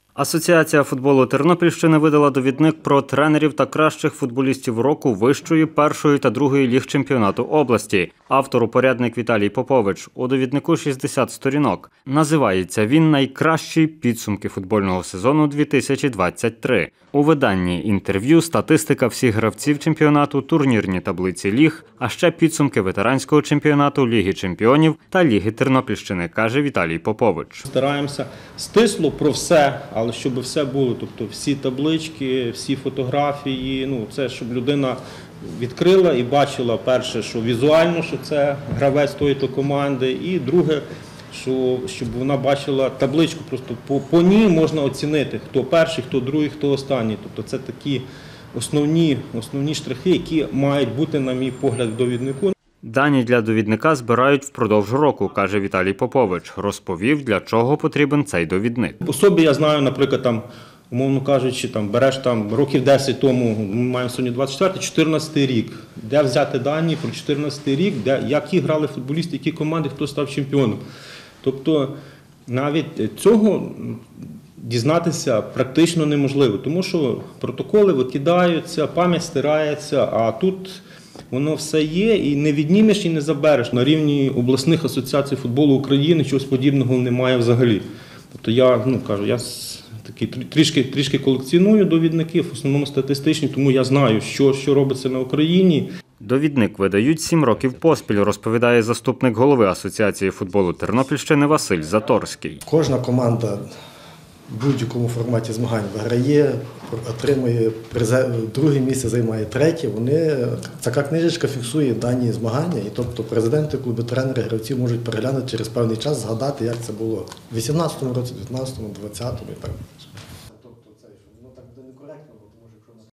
Асоціація футболу Тернопільщини видала довідник про тренерів та кращих футболістів року вищої, першої та другої ліг чемпіонату області. Автор – упорядник Віталій Попович. У довіднику 60 сторінок. Називається він «Найкращі підсумки футбольного сезону 2023». У виданні інтерв'ю, статистика всіх гравців чемпіонату, турнірні таблиці ліг, а ще підсумки ветеранського чемпіонату, Ліги чемпіонів та Ліги Тернопільщини, каже Віталій Попович. Стараємося стисло про все, але щоб все було, тобто всі таблички, всі фотографії, це щоб людина відкрила і бачила, перше, що візуально, що це гравець тої-то команди, і друге, щоб вона бачила табличку, просто по ній можна оцінити, хто перший, хто другий, хто останній. Тобто це такі основні штрихи, які мають бути, на мій погляд, в довіднику. Дані для довідника збирають впродовж року, каже Віталій Попович. Розповів, для чого потрібен цей довідник. По собі я знаю, наприклад, умовно кажучи, береш років 10 тому, ми маємо сьогодні 24-14 рік. Де взяти дані про 14 рік, які грали футболісти, які команди, хто став чемпіоном. Тобто навіть цього дізнатися практично неможливо, тому що протоколи викидаються, пам'ять стирається, а тут воно все є і не віднімеш і не забереш. На рівні обласних асоціацій футболу України чогось подібного немає взагалі. Тобто я трішки колекціоную довідники, в основному статистичні, тому я знаю, що робиться на Україні. Довідник видають 7 років поспіль, розповідає заступник голови Асоціації футболу Тернопільщини Василь Заторський. Кожна команда в будь-якому форматі змагань виграє, отримує друге місце, займає третє. Така книжечка фіксує дані змагання, і тобто президенти клубу, тренери, гравці можуть переглянути через певний час, згадати, як це було в 18-му році, 19-му, 20-му і так далі. Тобто воно так буде некоректно, тому що якщо